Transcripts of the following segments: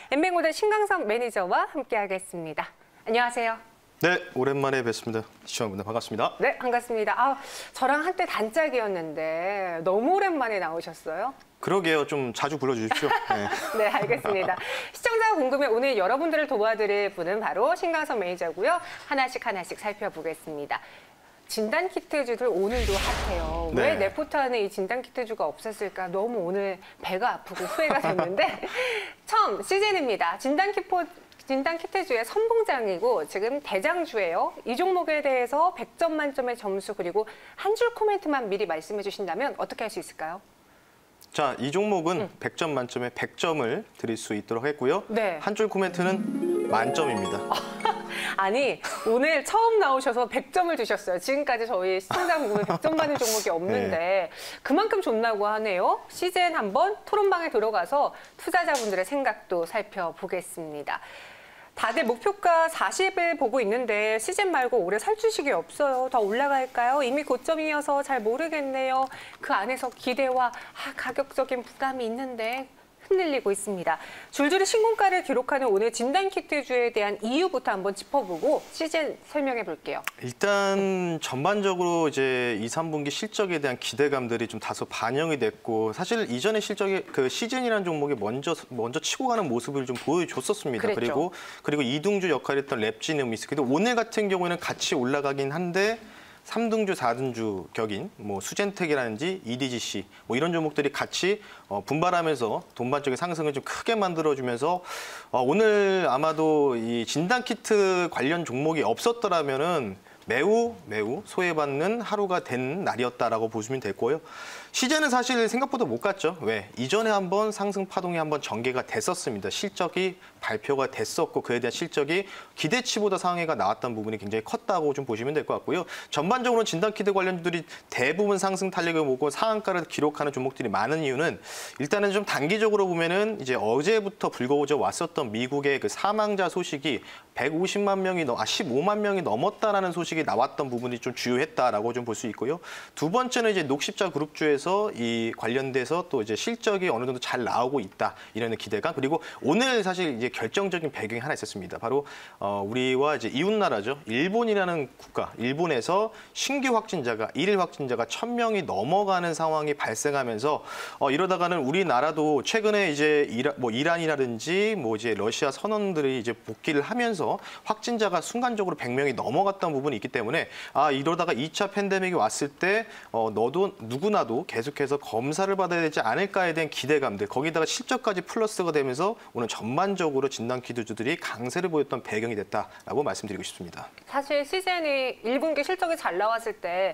엠뱅고대 신강석 매니저와 함께하겠습니다. 안녕하세요. 네, 오랜만에 뵙습니다. 시청자분들 반갑습니다. 네, 반갑습니다. 저랑 한때 단짝이었는데 너무 오랜만에 나오셨어요. 그러게요. 좀 자주 불러주십시오. 네, 네, 알겠습니다. 시청자가 궁금해 오늘 여러분들을 도와드릴 분은 바로 신강석 매니저고요. 하나씩 살펴보겠습니다. 진단키트주들 오늘도 핫해요. 네. 왜 내 포트 안에 이 진단키트주가 없었을까? 너무 오늘 배가 아프고 후회가 됐는데 처음 시즌입니다. 진단키트주의 선봉장이고 지금 대장주예요. 이 종목에 대해서 100점 만점의 점수 그리고 한 줄 코멘트만 미리 말씀해 주신다면 어떻게 할 수 있을까요? 자, 이 종목은 100점 만점에 100점을 드릴 수 있도록 했고요. 네. 한 줄 코멘트는 만점입니다. 아니, 오늘 처음 나오셔서 100점을 주셨어요. 지금까지 저희 시청자 궁금해 100점 받는 종목이 없는데 네. 그만큼 좋나고 하네요. 시즌 한번 토론방에 들어가서 투자자분들의 생각도 살펴보겠습니다. 다들 목표가 40을 보고 있는데 시즌 말고 올해 살 주식이 없어요. 더 올라갈까요? 이미 고점이어서 잘 모르겠네요. 그 안에서 기대와 가격적인 부담이 있는데 흔들리고 있습니다. 줄줄이 신고가를 기록하는 오늘 진단키트주에 대한 이유부터 한번 짚어보고 시즌 설명해 볼게요. 일단 전반적으로 이제 2, 3분기 실적에 대한 기대감들이 좀 다소 반영이 됐고 사실 이전에 실적이 그 시즌이라는 종목이 먼저 치고 가는 모습을 좀 보여줬었습니다. 그랬죠. 그리고 이등주 역할했던 랩지누미스. 근데 오늘 같은 경우에는 같이 올라가긴 한데 3등주, 4등주 격인 뭐 수젠텍이라든지 EDGC 뭐 이런 종목들이 같이 분발하면서 돈반쪽의 상승을 좀 크게 만들어주면서 오늘 아마도 이 진단키트 관련 종목이 없었더라면은 매우 소외받는 하루가 된 날이었다라고 보시면 됐고요. 시즌은 사실 생각보다 못 갔죠. 왜? 이전에 한번 상승 파동이 한번 전개가 됐었습니다. 실적이 발표가 됐었고 그에 대한 실적이 기대치보다 상회가 나왔던 부분이 굉장히 컸다고 좀 보시면 될 것 같고요. 전반적으로 진단키트 관련주들이 대부분 상승 탄력을 보고 상한가를 기록하는 종목들이 많은 이유는 일단은 좀 단기적으로 보면은 이제 어제부터 불거져 왔었던 미국의 그 사망자 소식이 15만 명이 넘었다라는 소식이 나왔던 부분이 좀 주요했다라고 좀 볼 수 있고요. 두 번째는 이제 녹십자 그룹주에서 이 관련돼서 또 이제 실적이 어느 정도 잘 나오고 있다 이런 기대감. 그리고 오늘 사실 이제 결정적인 배경이 하나 있었습니다. 바로 우리와 이제 이웃 나라죠. 일본이라는 국가, 일본에서 신규 확진자가 일일 확진자가 1000명이 넘어가는 상황이 발생하면서 이러다가는 우리나라도 최근에 이제 이란이라든지 뭐 이제 러시아 선원들이 이제 복귀를 하면서 확진자가 순간적으로 100명이 넘어갔던 부분이 있기 때문에 이러다가 2차 팬데믹이 왔을 때 누구나도 계속해서 검사를 받아야 되지 않을까에 대한 기대감들 거기다가 실적까지 플러스가 되면서 오늘 전반적으로 진단키트주들이 강세를 보였던 배경이 됐다라고 말씀드리고 싶습니다. 사실 시즌이 1분기 실적이 잘 나왔을 때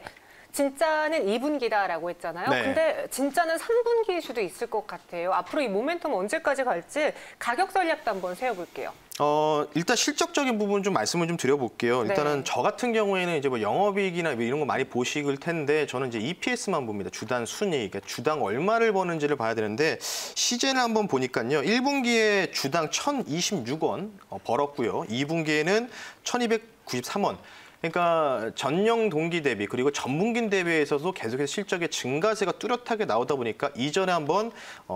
진짜는 2분기다라고 했잖아요. 네. 근데 진짜는 3분기 수도 있을 것 같아요. 앞으로 이 모멘텀 언제까지 갈지 가격 전략도 한번 세워볼게요. 일단 실적적인 부분 좀 말씀을 좀 드려볼게요. 일단은 네. 저 같은 경우에는 이제 뭐 영업이익이나 이런 거 많이 보실 텐데 저는 이제 EPS만 봅니다. 주당 순이익, 그러니까 주당 얼마를 버는지를 봐야 되는데 시즌을 한번 보니까요. 1분기에 주당 1,026원 벌었고요. 2분기에는 1,293원. 그러니까 전년 동기 대비 그리고 전분기 대비에서도 계속해서 실적의 증가세가 뚜렷하게 나오다 보니까 이전에 한번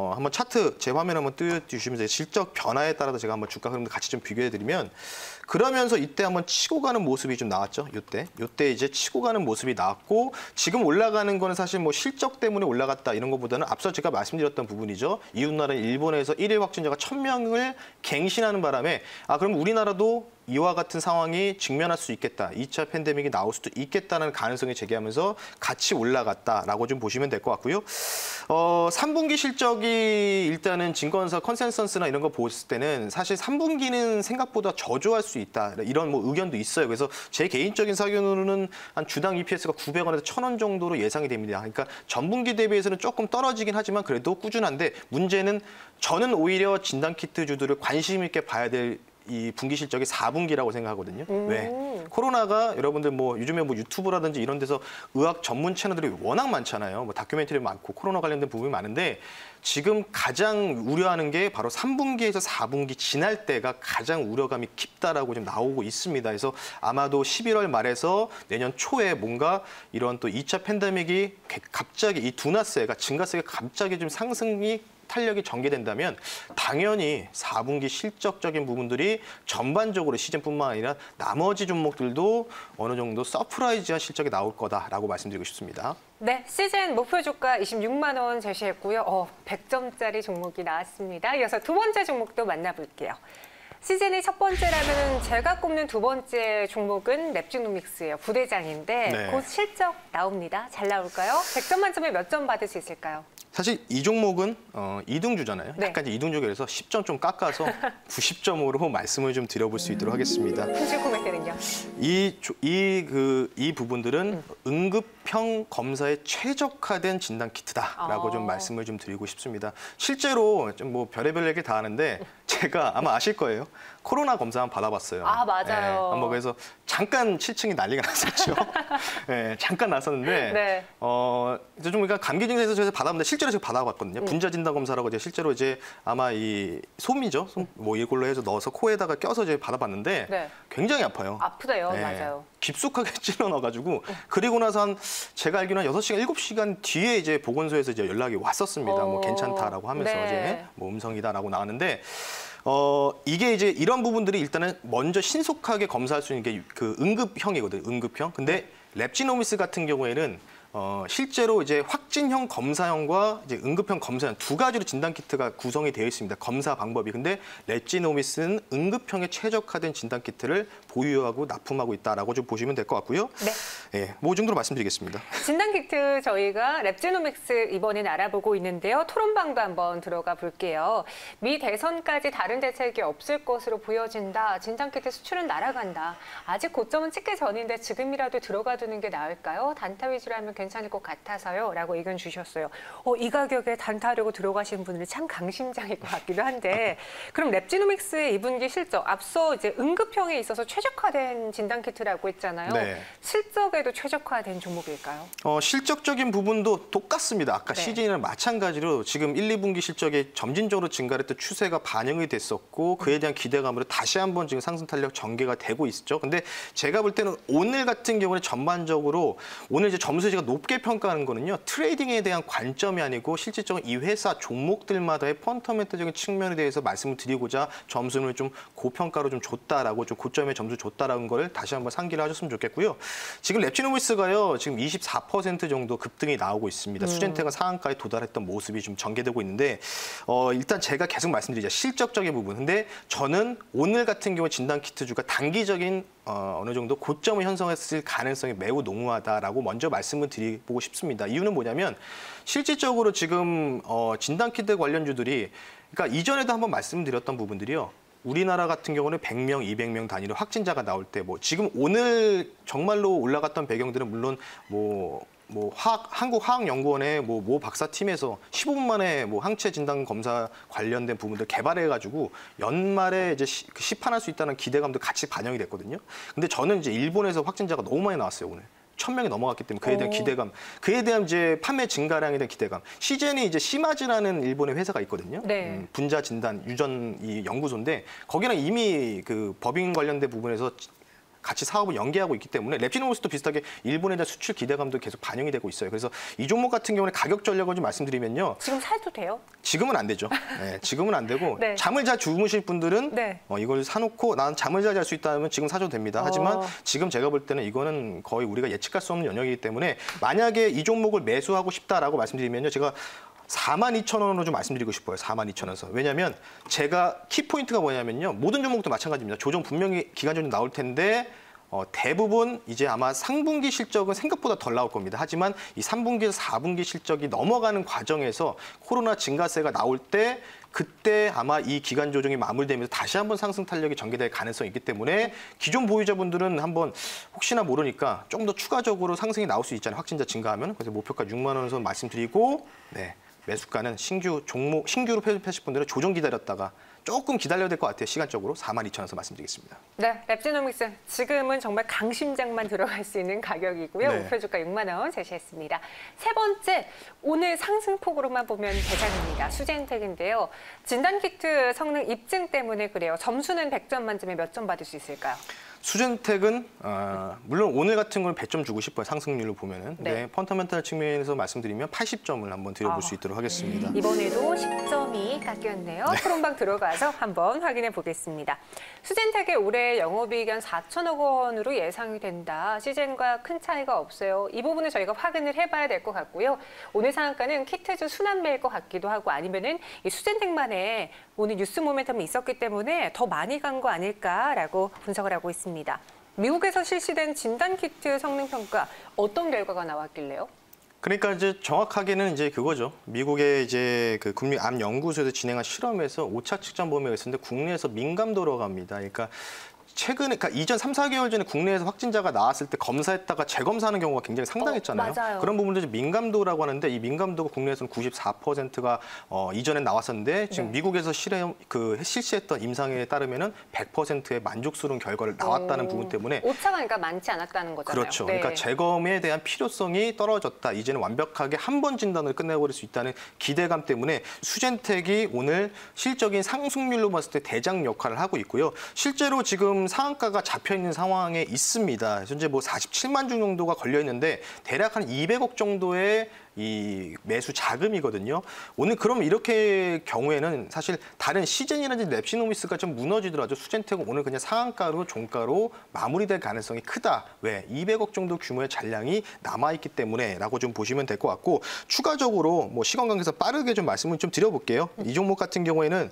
차트 제 화면 한번 띄워주시면서 실적 변화에 따라서 제가 한번 주가 흐름도 같이 좀 비교해드리면 그러면서 이때 한번 치고 가는 모습이 좀 나왔죠. 이때 이제 치고 가는 모습이 나왔고 지금 올라가는 거는 사실 뭐 실적 때문에 올라갔다 이런 것보다는 앞서 제가 말씀드렸던 부분이죠. 이웃나라 일본에서 일일 확진자가 1000명을 갱신하는 바람에 그럼 우리나라도 이와 같은 상황이 직면할 수 있겠다. 2차 팬데믹이 나올 수도 있겠다는 가능성을 제기하면서 같이 올라갔다라고 좀 보시면 될 것 같고요. 3분기 실적이 일단은 증권사 컨센서스나 이런 거 봤을 때는 사실 3분기는 생각보다 저조할 수 있다. 이런 뭐 의견도 있어요. 그래서 제 개인적인 사견으로는 한 주당 EPS가 900원에서 1000원 정도로 예상이 됩니다. 그러니까 전분기 대비해서는 조금 떨어지긴 하지만 그래도 꾸준한데 문제는 저는 오히려 진단키트주들을 관심 있게 봐야 될 이 분기 실적이 4분기라고 생각하거든요. 왜? 코로나가 여러분들 뭐 요즘에 뭐 유튜브라든지 이런 데서 의학 전문 채널들이 워낙 많잖아요. 뭐 다큐멘터리 많고 코로나 관련된 부분이 많은데 지금 가장 우려하는 게 바로 3분기에서 4분기 지날 때가 가장 우려감이 깊다라고 좀 나오고 있습니다. 그래서 아마도 11월 말에서 내년 초에 뭔가 이런 또 2차 팬데믹이 갑자기 이 둔화세가 증가세가 갑자기 좀 상승이 탄력이 전개된다면 당연히 4분기 실적적인 부분들이 전반적으로 시즌뿐만 아니라 나머지 종목들도 어느 정도 서프라이즈한 실적이 나올 거다라고 말씀드리고 싶습니다. 네, 시즌 목표 주가 26만 원 제시했고요. 100점짜리 종목이 나왔습니다. 이어서 두 번째 종목도 만나볼게요. 시즌의 첫 번째라면 제가 꼽는 두 번째 종목은 랩지노믹스예요. 부대장인데 네. 곧 실적 나옵니다. 잘 나올까요? 100점 만점에 몇 점 받을 수 있을까요? 사실 이 종목은 이등주잖아요. 네. 약간 이제 이등주에서 10점 좀 깎아서 90점으로 말씀을 좀 드려볼 수 있도록 하겠습니다. 품질 코멘트는요? 이 부분들은 응급형 검사에 최적화된 진단 키트다라고 좀 말씀을 좀 드리고 싶습니다. 실제로 좀 뭐 별의별 얘기 다 하는데 제가 아마 아실 거예요. 코로나 검사 한번 받아봤어요. 아, 맞아요. 한번 그래서 잠깐 7층이 난리가 났었죠. 네, 잠깐 났었는데 네. 좀 그러니까 감기 증세에서 저희가 받아봤는데 실제로 제가 받아봤거든요. 분자 진단 검사라고 이제 실제로 이제 아마 이 솜이죠. 뭐 이걸로 해서 넣어서 코에다가 껴서 이제 받아봤는데 네. 굉장히 아파요. 아프대요. 네, 맞아요. 깊숙하게 찔러 넣어가지고 그리고 나서 한 제가 알기로는 6시간, 7시간 뒤에 이제 보건소에서 이제 연락이 왔었습니다. 뭐 괜찮다라고 하면서 네. 이제 뭐 음성이다라고 나왔는데 이게 이제 이런 부분들이 일단은 먼저 신속하게 검사할 수 있는 게 그 응급형이거든요. 응급형. 근데 랩지노미스 같은 경우에는 실제로 이제 확진형 검사형과 이제 응급형 검사형 두 가지로 진단 키트가 구성이 되어 있습니다. 검사 방법이. 근데 랩지노미스는 응급형에 최적화된 진단 키트를 보유하고 납품하고 있다라고 좀 보시면 될 것 같고요. 네. 예, 뭐 정도로 말씀드리겠습니다. 진단 키트 저희가 랩지노믹스 이번엔 알아보고 있는데요. 토론방도 한번 들어가 볼게요. 미 대선까지 다른 대책이 없을 것으로 보여진다. 진단 키트 수출은 날아간다. 아직 고점은 찍기 전인데 지금이라도 들어가 두는 게 나을까요? 단타 위주로 하면 괜찮을 것 같아서요. 라고 의견 주셨어요. 이 가격에 단타하려고 들어가시는 분들이 참 강심장일 것 같기도 한데 그럼 랩지노믹스의 2분기 실적 앞서 이제 응급형에 있어서 최적화된 진단 키트라고 했잖아요. 네. 실적에도 최적화된 종목일까요? 실적적인 부분도 똑같습니다. 아까 네. 시즌이랑 마찬가지로 지금 1, 2분기 실적이 점진적으로 증가했던 추세가 반영이 됐었고 그에 대한 기대감으로 다시 한번 지금 상승 탄력 전개가 되고 있죠. 근데 제가 볼 때는 오늘 같은 경우는 전반적으로 오늘 이제 점수 제가 높게 평가하는 거는요. 트레이딩에 대한 관점이 아니고 실질적으로 이 회사 종목들마다의 펀더멘털적인 측면에 대해서 말씀을 드리고자 점수를 좀 고평가로 좀 줬다라고 좀 고점의 점수 줬다라는 거를 다시 한번 상기를 하셨으면 좋겠고요. 지금 랩지노미스가요. 지금 24% 정도 급등이 나오고 있습니다. 수젠텍은 상한가에 도달했던 모습이 좀 전개되고 있는데 일단 제가 계속 말씀드리자 실적적인 부분. 근데 저는 오늘 같은 경우 진단 키트주가 단기적인 어느 정도 고점을 형성했을 가능성이 매우 농후하다라고 먼저 말씀을 드리고 싶습니다. 이유는 뭐냐면 실질적으로 지금 진단 키트 관련주들이 그러니까 이전에도 한번 말씀드렸던 부분들이요. 우리나라 같은 경우는 100명, 200명 단위로 확진자가 나올 때 뭐 지금 오늘 정말로 올라갔던 배경들은 물론 한국화학연구원의 모 박사팀에서 15분 만에 뭐 항체 진단 검사 관련된 부분들 개발해가지고 연말에 이제 시판할 수 있다는 기대감도 같이 반영이 됐거든요. 근데 저는 이제 일본에서 확진자가 너무 많이 나왔어요, 오늘. 1,000명이 넘어갔기 때문에 그에 대한 기대감, 그에 대한 이제 판매 증가량에 대한 기대감. 시젠이 이제 시마즈라는 일본의 회사가 있거든요. 네. 분자 진단 유전 이 연구소인데 거기랑 이미 그 법인 관련된 부분에서 같이 사업을 연계하고 있기 때문에 랩지노미스도 비슷하게 일본에 대한 수출 기대감도 계속 반영이 되고 있어요. 그래서 이 종목 같은 경우는 가격 전략을 좀 말씀드리면요. 지금 사도 돼요? 지금은 안 되죠. 네, 지금은 안 되고 네. 잠을 잘 주무실 분들은 네. 이걸 사놓고 난 잠을 잘 잘 수 있다면 지금 사줘도 됩니다. 하지만 지금 제가 볼 때는 이거는 거의 우리가 예측할 수 없는 영역이기 때문에 만약에 이 종목을 매수하고 싶다라고 말씀드리면요. 제가 42,000원으로 좀 말씀드리고 싶어요. 42,000원에서. 왜냐하면 제가 키포인트가 뭐냐면요. 모든 종목도 마찬가지입니다. 조정 분명히 기간전이 나올 텐데 대부분 이제 아마 상분기 실적은 생각보다 덜 나올 겁니다. 하지만 이 3분기에서 4분기 실적이 넘어가는 과정에서 코로나 증가세가 나올 때 그때 아마 이 기간 조정이 마무리되면서 다시 한번 상승 탄력이 전개될 가능성이 있기 때문에 기존 보유자분들은 한번 혹시나 모르니까 좀 더 추가적으로 상승이 나올 수 있잖아요. 확진자 증가하면. 그래서 목표가 6만 원에서 말씀드리고 네. 매수가는 신규로 패시하실 분들은 조정 기다렸다가 조금 기다려야 될 것 같아요. 시간적으로 42,000원에서 말씀드리겠습니다. 네, 랩지노믹스 지금은 정말 강심장만 들어갈 수 있는 가격이고요. 네. 목표 주가 6만 원 제시했습니다. 세 번째, 오늘 상승폭으로만 보면 대장입니다. 수젠텍인데요. 진단키트 성능 입증 때문에 그래요. 점수는 100점 만점에 몇 점 받을 수 있을까요? 수젠텍은 물론 오늘 같은 건 100점 주고 싶어요. 상승률로 보면은. 네. 네, 펀더멘탈 측면에서 말씀드리면 80점을 한번 드려볼 수 있도록 하겠습니다. 이번에도 10점이 깎였네요. 토론방 들어가서 한번 확인해 보겠습니다. 수젠텍의 올해 영업이익 한 4천억 원으로 예상이 된다. 시즌과 큰 차이가 없어요. 이 부분은 저희가 확인을 해봐야 될 것 같고요. 오늘 상한가는 키트즈 순환매일 것 같기도 하고 아니면은 이 수젠텍만의 오늘 뉴스 모멘텀이 있었기 때문에 더 많이 간 거 아닐까라고 분석을 하고 있습니다. 미국에서 실시된 진단키트 성능평가 어떤 결과가 나왔길래요? 그러니까 이제 정확하게는 이제 그거죠. 미국의 이제 그 국립암연구소에서 진행한 실험에서 오차 측정 범위가 있었는데 국내에서 민감도로 갑니다. 그러니까 최근에, 그러니까 이전 3, 4개월 전에 국내에서 확진자가 나왔을 때 검사했다가 재검사하는 경우가 굉장히 상당했잖아요. 맞아요. 그런 부분들이 민감도라고 하는데 이 민감도가 국내에서는 94%가 이전에 나왔었는데 지금 네. 미국에서 실시했던 임상에 따르면은 100%의 만족스러운 결과를 나왔다는 부분 때문에 오차가 그러니까 많지 않았다는 거잖아요. 그렇죠. 네. 그러니까 재검에 대한 필요성이 떨어졌다. 이제는 완벽하게 한 번 진단을 끝내버릴 수 있다는 기대감 때문에 수젠텍이 오늘 실적인 상승률로 봤을 때 대장 역할을 하고 있고요. 실제로 지금 상한가가 잡혀 있는 상황에 있습니다. 현재 뭐 47만 주 정도가 걸려 있는데 대략 한 200억 정도의 이 매수 자금이거든요. 오늘 그럼 이렇게 경우에는 사실 다른 시젠이라든지 랩시노미스가 좀 무너지더라도 수젠텍은 오늘 그냥 상한가로 종가로 마무리될 가능성이 크다. 왜? 200억 정도 규모의 잔량이 남아있기 때문에라고 좀 보시면 될 것 같고 추가적으로 뭐 시간 관계에서 빠르게 좀 말씀을 좀 드려볼게요. 이 종목 같은 경우에는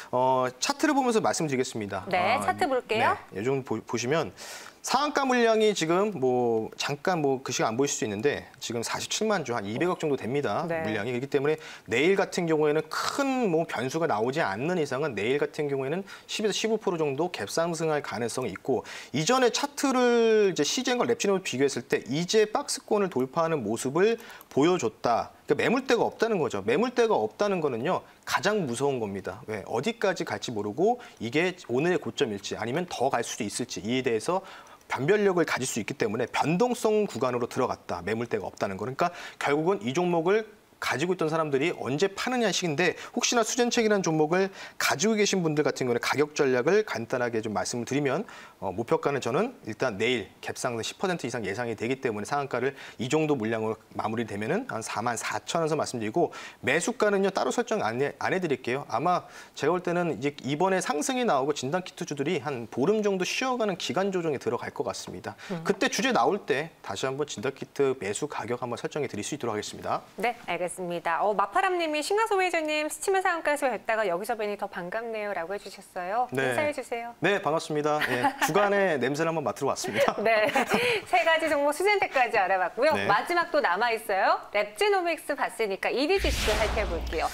차트를 보면서 말씀드리겠습니다. 네, 차트 볼게요. 네, 이 정도 보시면 상한가 물량이 지금 뭐 잠깐 뭐 그 시간 안 보일 수 있는데 지금 47만 주 한 200억 정도 됩니다. 네. 물량이. 그렇기 때문에 내일 같은 경우에는 큰 뭐 변수가 나오지 않는 이상은 내일 같은 경우에는 10에서 15% 정도 갭 상승할 가능성이 있고 이전에 차트를 이제 시젠과 랩진으로 비교했을 때 이제 박스권을 돌파하는 모습을 보여줬다. 그러니까 매물대가 없다는 거죠. 매물대가 없다는 거는요. 가장 무서운 겁니다. 왜? 어디까지 갈지 모르고 이게 오늘의 고점일지 아니면 더 갈 수도 있을지 이에 대해서 변별력을 가질 수 있기 때문에 변동성 구간으로 들어갔다. 매물대가 없다는 거. 그러니까 결국은 이 종목을 가지고 있던 사람들이 언제 파느냐 식인데 혹시나 수젠책이라는 종목을 가지고 계신 분들 같은 경우는 가격 전략을 간단하게 좀 말씀을 드리면 목표가는 저는 일단 내일 갭상승 10% 이상 예상이 되기 때문에 상한가를 이 정도 물량으로 마무리되면은 한 44,000원에서 말씀드리고 매수가는요 따로 설정 안 해드릴게요. 아마 제가 볼 때는 이제 이번에 상승이 나오고 진단 키트주들이 한 보름 정도 쉬어가는 기간 조정에 들어갈 것 같습니다. 그때 주제 나올 때 다시 한번 진단 키트 매수 가격 한번 설정해 드릴 수 있도록 하겠습니다. 네, 알겠습니다. 마파람님이 신가소 회장님 스치면 상한가에서 뵀다가 여기서 뵈니 더 반갑네요라고 해주셨어요. 네. 인사해 주세요. 네, 반갑습니다. 예, 주간의 냄새를 한번 맡으러 왔습니다. 네, 세 가지 종목 수젠텍까지 알아봤고요. 네. 마지막 또 남아 있어요. 랩지노믹스 봤으니까 EDGC 살펴볼게요.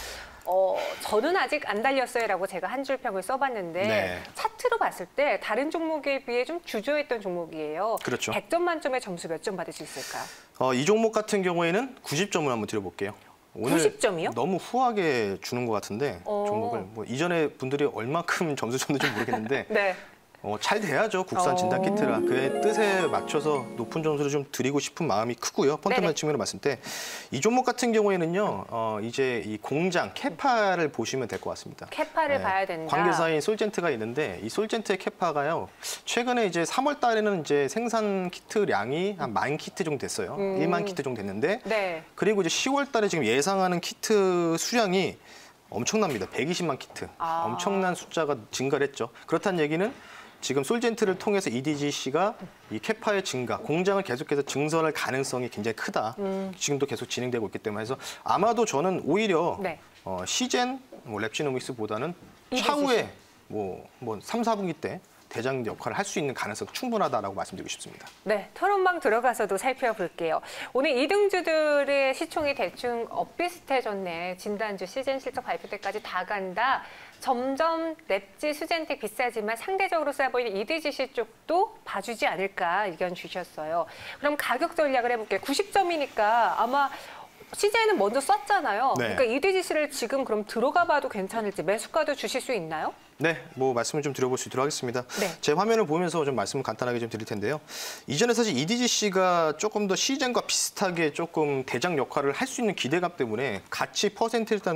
저는 아직 안 달렸어요라고 제가 한 줄 평을 써봤는데 네. 차트로 봤을 때 다른 종목에 비해 좀 주저했던 종목이에요. 그렇죠. 100점 만점에 점수 몇 점 받을 수 있을까요? 이 종목 같은 경우에는 90점을 한번 드려볼게요. 오늘 90점이요? 너무 후하게 주는 것 같은데 종목을 뭐 이전에 분들이 얼마큼 점수 줬는지 모르겠는데 네. 잘 돼야죠. 국산 진단 키트라. 그의 뜻에 맞춰서 높은 점수를 좀 드리고 싶은 마음이 크고요. 펀더멘탈 측면으로 봤을 때 이 종목 같은 경우에는요. 이제 이 공장 캐파를 보시면 될 것 같습니다. 캐파를 봐야 된다. 관계사인 솔젠트가 있는데 이 솔젠트의 캐파가요. 최근에 이제 3월 달에는 이제 생산 키트량이 한 10,000키트 정도 됐어요. 1만 키트 정도 됐는데 네. 그리고 이제 10월 달에 지금 예상하는 키트 수량이 엄청납니다. 120만 키트. 엄청난 숫자가 증가를 했죠. 그렇다는 얘기는 지금 솔젠트를 통해서 EDGC가 이 캐파의 증가, 공장을 계속해서 증설할 가능성이 굉장히 크다. 지금도 계속 진행되고 있기 때문에 해서 아마도 저는 오히려 네. 시젠, 랩지노믹스보다는 EDGC. 차후에 뭐 3, 4분기 때 대장 역할을 할 수 있는 가능성이 충분하다라고 말씀드리고 싶습니다. 네, 토론방 들어가서도 살펴볼게요. 오늘 2등주들의 시총이 대충 엇비슷해졌네. 진단주 시즌 실적 발표 때까지 다 간다. 점점 랩지 수젠텍 비싸지만 상대적으로 싸 보이는 EDGC 쪽도 봐주지 않을까 의견 주셨어요. 그럼 가격 전략을 해볼게요. 90점이니까 아마 시제는 먼저 썼잖아요. 네. 그러니까 EDGC를 지금 그럼 들어가 봐도 괜찮을지 매수가도 주실 수 있나요? 네, 뭐 말씀을 좀 드려볼 수 있도록 하겠습니다. 네. 제 화면을 보면서 좀 말씀을 간단하게 좀 드릴 텐데요. 이전에 사실 EDGC가 조금 더 시젠과 비슷하게 조금 대장 역할을 할 수 있는 기대감 때문에 같이 퍼센트를 따면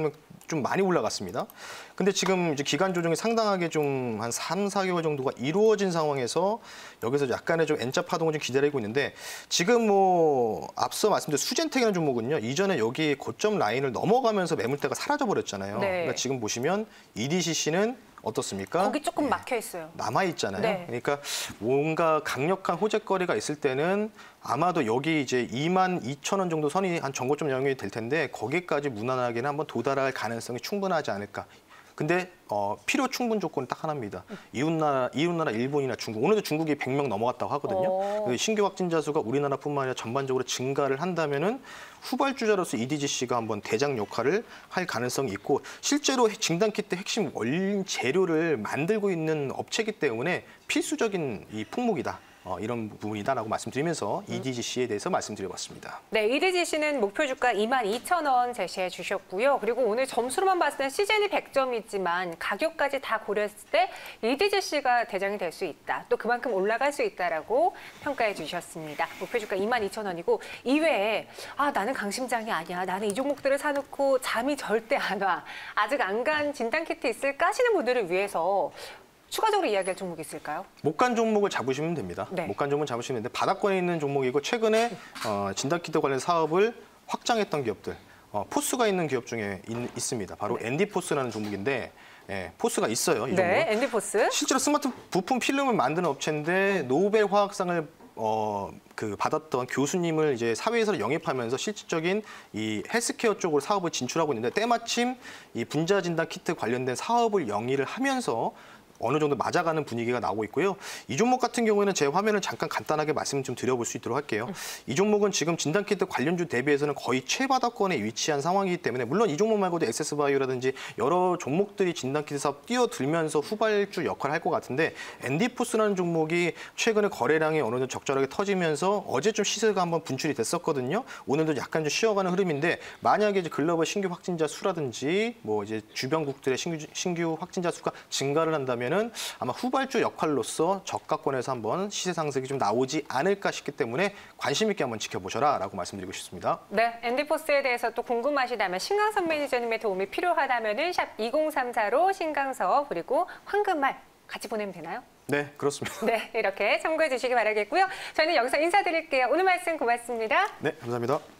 좀 많이 올라갔습니다. 근데 지금 이제 기간 조정이 상당하게 좀 한 3, 4개월 정도가 이루어진 상황에서 여기서 약간의 좀 N자 파동을 좀 기다리고 있는데 지금 뭐 앞서 말씀드린 수젠텍이라는 종목은요. 이전에 여기 고점 라인을 넘어가면서 매물대가 사라져 버렸잖아요. 네. 그러니까 지금 보시면 EDCC는 어떻습니까? 거기 조금 막혀 있어요. 남아 있잖아요. 네. 그러니까 뭔가 강력한 호재거리가 있을 때는 아마도 여기 이제 22,000원 정도 선이 한 전고점 영역이 될 텐데 거기까지 무난하게는 한번 도달할 가능성이 충분하지 않을까. 근데 필요 충분 조건은 딱 하나입니다. 이웃나라 일본이나 중국. 오늘도 중국이 100명 넘어갔다고 하거든요. 신규 확진자 수가 우리나라뿐만 아니라 전반적으로 증가를 한다면은 후발주자로서 EDGC가 한번 대장 역할을 할 가능성이 있고 실제로 진단키트 핵심 원료 재료를 만들고 있는 업체이기 때문에 필수적인 이 품목이다. 이런 부분이다라고 말씀드리면서 EDGC에 대해서 말씀드려봤습니다. 네, EDGC는 목표 주가 22,000원 제시해 주셨고요. 그리고 오늘 점수로만 봤을 때 시즌이 100점이지만 가격까지 다 고려했을 때 EDGC가 대장이 될 수 있다. 또 그만큼 올라갈 수 있다라고 평가해 주셨습니다. 목표 주가 22,000원이고 이외에 나는 강심장이 아니야. 나는 이 종목들을 사놓고 잠이 절대 안 와. 아직 안 간 진단키트 있을까 하시는 분들을 위해서 추가적으로 이야기할 종목이 있을까요? 못 간 종목을 잡으시면 됩니다. 네. 못 간 종목을 잡으시면 되는데 바닥권에 있는 종목이고 최근에 진단키트 관련 사업을 확장했던 기업들, 포스가 있는 기업 중에 있습니다. 바로 엔디포스라는 종목인데 포스가 있어요. 이 종목. 네, 엔디포스. 실제로 스마트 부품 필름을 만드는 업체인데 노벨 화학상을 받았던 교수님을 이제 사회에서 영입하면서 실질적인 이 헬스케어 쪽으로 사업을 진출하고 있는데 때마침 이 분자 진단 키트 관련된 사업을 영위를 하면서 어느 정도 맞아가는 분위기가 나오고 있고요. 이 종목 같은 경우에는 제 화면을 잠깐 간단하게 말씀 좀 드려볼 수 있도록 할게요. 이 종목은 지금 진단키트 관련주 대비해서는 거의 최바닥권에 위치한 상황이기 때문에 물론 이 종목 말고도 액세스바이오라든지 여러 종목들이 진단키트 사업 뛰어들면서 후발주 역할을 할 것 같은데 엔디포스라는 종목이 최근에 거래량이 어느 정도 적절하게 터지면서 어제 좀 시세가 한번 분출이 됐었거든요. 오늘도 약간 좀 쉬어가는 흐름인데 만약에 이제 글로벌 신규 확진자 수라든지 뭐 이제 주변국들의 신규 확진자 수가 증가를 한다면 는 아마 후발주 역할로서 저가권에서 한번 시세 상승이 좀 나오지 않을까 싶기 때문에 관심 있게 한번 지켜보셔라라고 말씀드리고 싶습니다. 네, 엔디포스에 대해서 또 궁금하시다면 신강섭 매니저님의 도움이 필요하다면은 샵 2034로 신강섭 그리고 황금알 같이 보내면 되나요? 네, 그렇습니다. 네, 이렇게 참고해 주시기 바라겠고요. 저희는 여기서 인사드릴게요. 오늘 말씀 고맙습니다. 네, 감사합니다.